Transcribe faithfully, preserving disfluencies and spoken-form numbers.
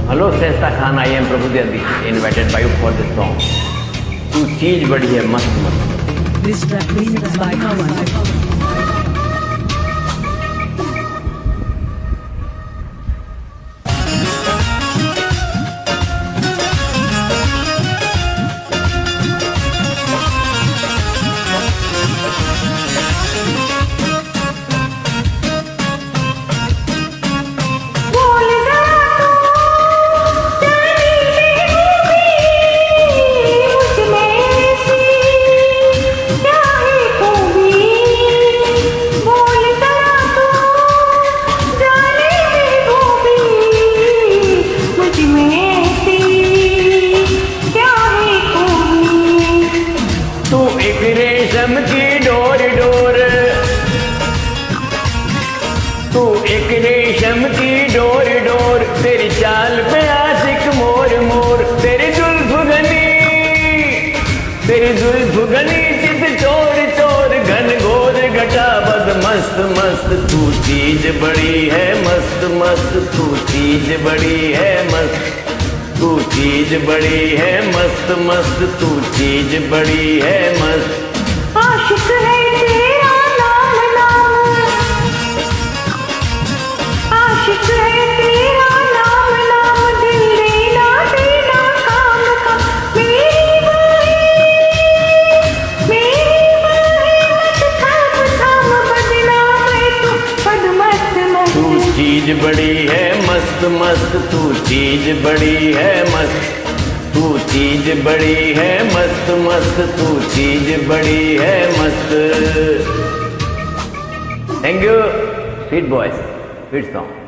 Hello सेस्ता Khan, I am Prabhudev Dixit invited by you for this song. तू चीज बड़ी है मस्त मस्त। This track is by Kawan. तू एक रेशम की डोर डोर, तू एक रेशम की डोर डोर, तेरी चाल पे आशिक मोर मोर, तेरी जुल्फ घनी, तेरी जुल्फ घनी चित चोर चोर, घन घोर घटा बद मस्त मस्त। तू चीज बड़ी है मस्त मस्त, तू चीज बड़ी है मस्त, तू चीज बड़ी है मस्त मस्त, तू चीज बड़ी है मस्त। आशिक है तेरा नाम नाम, आशिक है तेरा नाम नाम, दिल देना देना काम का। मेरी बाहें, मेरी बाहें मत थाम थाम, बदनाम है तू बद मस्त मस्त। तू चीज बड़ी है मस्त मस्त, तू चीज बड़ी है मस्त, तू चीज बड़ी है मस्त मस्त, तू चीज बड़ी है मस्त। Thank you sweet boys, sweet song.